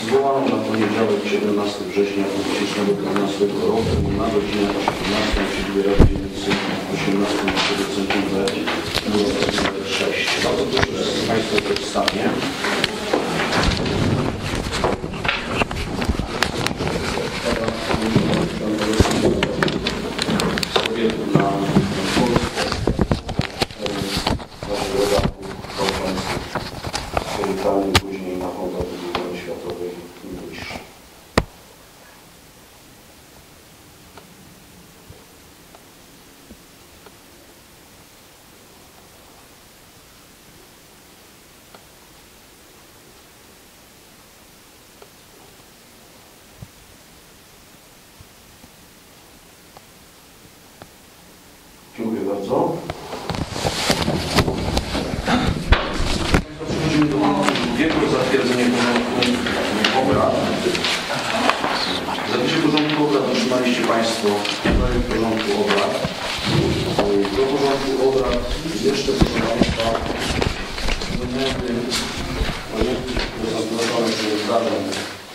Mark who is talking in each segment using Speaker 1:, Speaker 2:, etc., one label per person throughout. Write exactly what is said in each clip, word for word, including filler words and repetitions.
Speaker 1: zwołaną na poniedziałek siedemnastego września dwa tysiące piętnastego roku na godzinę osiemnastą w siedzibie Rady Dzielnicy osiemnastym przy Centrum B numer sześć. Bardzo proszę Państwa o przedstawienie. Sowietu na Polskę, naszych rodaków, konferencji solidarnej, później na Fondacji Wojny Światowej i wyższe. Dziękuję bardzo. Przechodzimy do drugiego zatwierdzenia porządku obrad. W zapisie porządku obrad otrzymaliście Państwo projekt porządku obrad. Do porządku obrad jeszcze, proszę Państwa, zmiany zaznaczone przez zdarzeń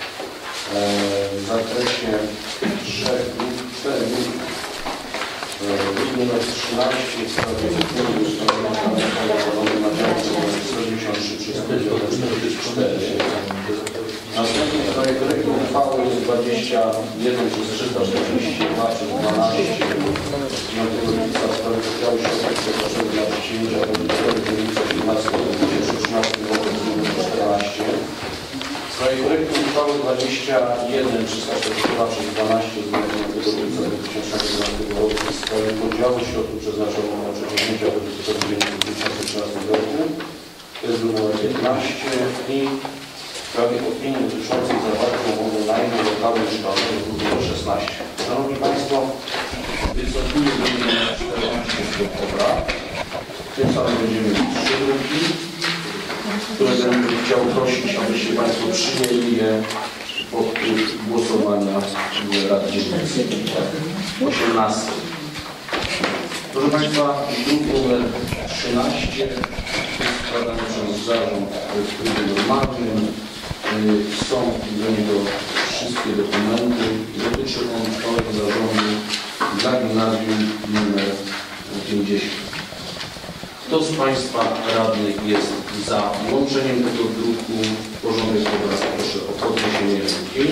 Speaker 1: w zakresie trzech lub czterech dni. Numer trzynaście w sprawie uchwały ustawowej na działce sto dziewięćdziesiąt trzy przez czterdzieści cztery. Następnie w sprawie projektu uchwały dwadzieścia jeden przez trzysta czterdzieści dwa przez dwanaście piątego lipca w sprawie podziału środków przeznaczonych dla przyjęcia do dzielnicy osiemnastego w dwa tysiące trzynastym roku numer czternaście. W sprawie projektu uchwały dwadzieścia jeden trzysta czterdzieści dwa przez dwanaście z dnia dziewiątego lipca dwa tysiące czternastego roku w sprawie podziału środków przeznaczonych na przedsięwzięcia do dwa tysiące trzynastego roku, to jest numer piętnaście, i w sprawie opinii dotyczącej zawarcia umowy najmu lokalu mieszkalnego numer szesnaście. Szanowni Państwo, wycofuję do numer czternaście z tych obrad. Tym samym będziemy mieć trzy druki, które będę chciał prosić, abyście Państwo przyjęli je pod głosowania Rady Dzielnicy osiemnastej. Proszę Państwa, druk numer trzynaście jest składany przez zarząd w trybie normalnym. Są do niego wszystkie dokumenty. Dotyczy on uchwały zarządu dla gimnazjum numer pięćdziesiąt. Kto z Państwa radnych jest za włączeniem tego druku w porządek obrad? Proszę o podniesienie ręki.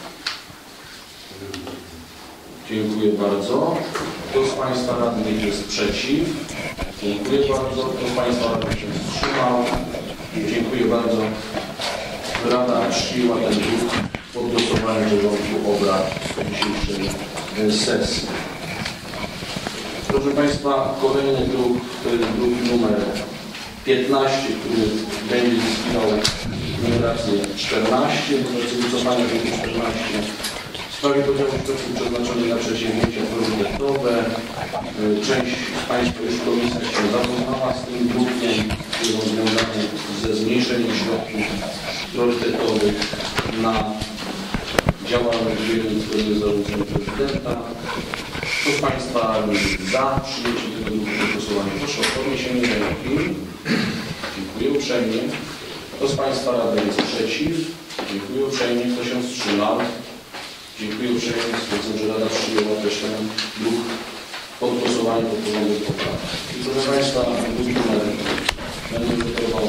Speaker 1: Dziękuję bardzo. Kto z Państwa radnych jest przeciw? Dziękuję bardzo. Kto z Państwa radnych się wstrzymał? Dziękuję bardzo. Rada przyjęła ten druk pod głosowaniem porządku obrad dzisiejszej sesji. Proszę Państwa, kolejny druk, to jest druk numer piętnaście, który będzie zyskiwał numerację czternaście, numerację wycofania druku czternaście. W sprawie podziału środków przeznaczonych na przedsięwzięcia priorytetowe. Część z Państwa już w komisjach się zapoznała z tym drukiem, który jest związany ze zmniejszeniem środków priorytetowych na działalność dzielnic, które jest zarządzenie prezydenta. Kto z Państwa jest za przyjęciem tego druku do głosowania? Proszę o podniesienie ręki. Dziękuję uprzejmie. Kto z Państwa radnych jest przeciw? Dziękuję uprzejmie. Kto się wstrzymał? Dziękuję uprzejmie. Stwierdzam, że Rada przyjęła też ten druk pod głosowaniem pod porządek obrad. I proszę Państwa, druk numer będę wypełniał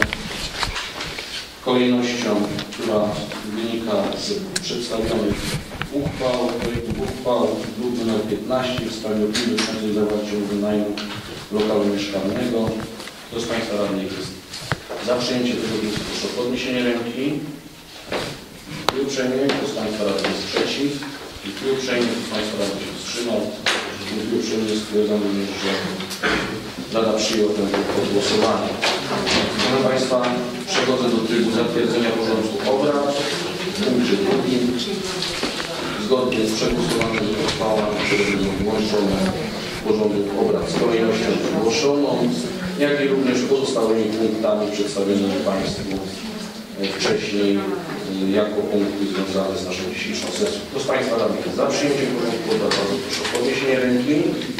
Speaker 1: kolejnością, która wynika z przedstawionych uchwał, projektów uchwał, druk numer piętnaście w sprawie opinii dotyczącej zawarcia umowy najmu lokalu mieszkalnego. Kto z Państwa radnych jest za przyjęciem tego wniosku? Proszę o podniesienie ręki. Dziękuję uprzejmie. Kto z Państwa radnych jest przeciw? Dziękuję uprzejmie. Kto z Państwa radnych się wstrzymał? Dziękuję uprzejmie. Stwierdzam również, że Rada przyjęła ten druk pod głosowanie. Proszę Państwa, przechodzę do trybu zatwierdzenia porządku obrad. W punkcie drugim, zgodnie z przegłosowanym uchwałami, które będą włączone w porządek obrad z kolejnością zgłoszoną, jak i również pozostałymi punktami przedstawionymi Państwu wcześniej jako punkty związane z naszą dzisiejszą sesją. Kto z Państwa radnych jest za przyjęciem porządku obrad? Bardzo proszę o podniesienie ręki.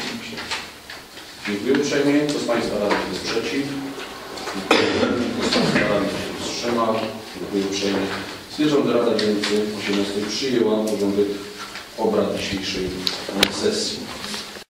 Speaker 1: Dziękuję uprzejmie. Kto z Państwa radnych jest przeciw? Dziękuję. Kto z Państwa radnych się wstrzymał? Dziękuję uprzejmie.
Speaker 2: Stwierdzam, że Rada Dzielnicy osiemnastej przyjęła porządek obrad dzisiejszej sesji.